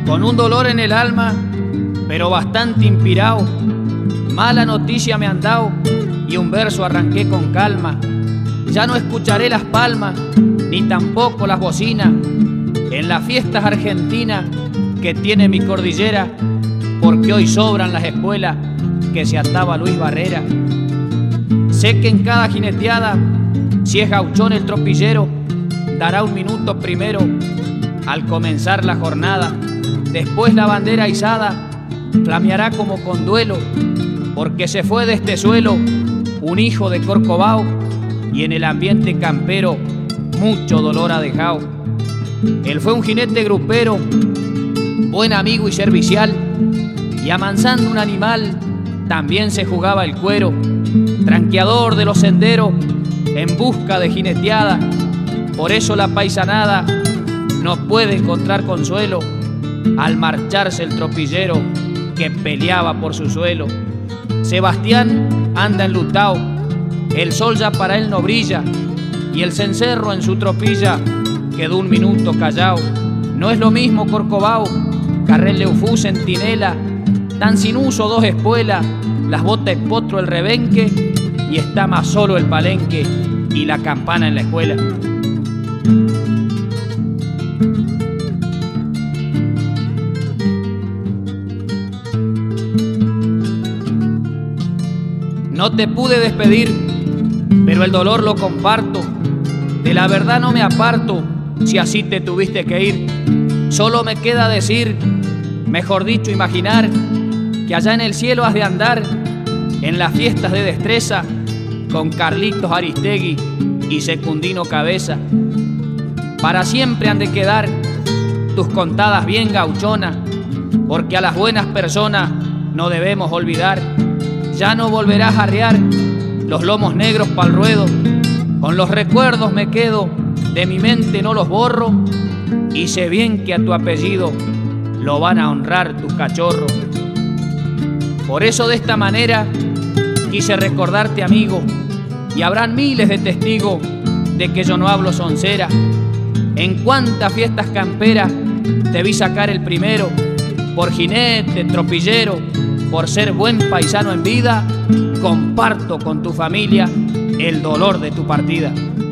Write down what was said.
con un dolor en el alma, pero bastante inspirado. Mala noticia me han dado y un verso arranqué con calma. Ya no escucharé las palmas, ni tampoco las bocinas, en las fiestas argentinas que tiene mi cordillera, porque hoy sobran las espuelas que se ataba Luis Barrera. Sé que en cada jineteada, si es gauchón el tropillero, dará un minuto primero al comenzar la jornada. Después la bandera izada flameará como con duelo, porque se fue de este suelo un hijo de Corcovado y en el ambiente campero mucho dolor ha dejado. Él fue un jinete grupero, buen amigo y servicial, y amansando un animal también se jugaba el cuero. Tranqueador de los senderos en busca de jineteada, por eso la paisanada no puede encontrar consuelo al marcharse el tropillero que peleaba por su suelo. Sebastián anda enlutado, el sol ya para él no brilla, y el cencerro en su tropilla quedó un minuto callao. No es lo mismo Corcovado, Carrel Leufú, centinela, tan sin uso dos espuelas, las botas de potro el rebenque, y está más solo el palenque y la campana en la escuela. No te pude despedir, pero el dolor lo comparto. De la verdad no me aparto, si así te tuviste que ir. Solo me queda decir, mejor dicho imaginar, que allá en el cielo has de andar, en las fiestas de destreza, con Carlitos Aristegui y Secundino Cabeza. Para siempre han de quedar tus contadas bien gauchonas, porque a las buenas personas no debemos olvidar. Ya no volverás a arriar los lomos negros pa'l ruedo, con los recuerdos me quedo, de mi mente no los borro, y sé bien que a tu apellido lo van a honrar tus cachorros. Por eso de esta manera quise recordarte, amigo, y habrán miles de testigos de que yo no hablo soncera. En cuántas fiestas camperas te vi sacar el primero, por jinete, tropillero, por ser buen paisano en vida, comparto con tu familia el dolor de tu partida.